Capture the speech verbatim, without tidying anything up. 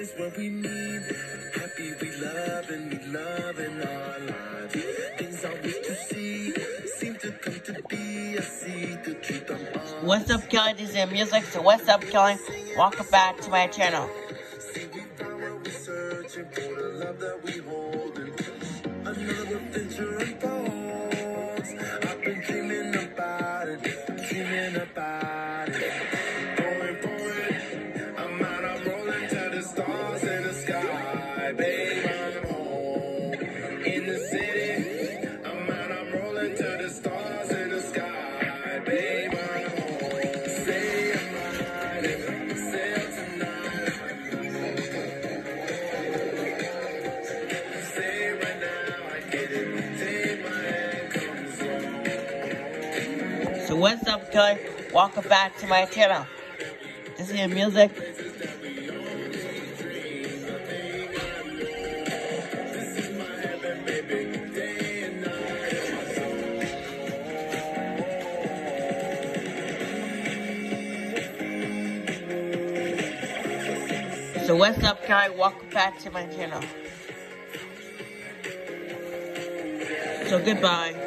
place where we meet. Happy we love and we love in our lives. Things I wish to see seem to come to be. I see the truth I'm on. What's up, Kelly? This is music. So what's up, Kelly? Welcome back to my channel. See, we found what we're searching for, the love that we hold. Another adventure unfolds. I've been dreaming about it, dreaming about it. Going for it. I'm out, I'm rolling to the stars in the sky. Babe, I'm home in the city. I'm out, I'm rolling to the stars in the sky. Babe, I'm home. Say I'm riding, sail tonight. Say right now I get it. Take my hand, come slow. So what's up, Kelly? Welcome back to my channel. This is music. So what's up, Kelly? Welcome back to my channel. So goodbye.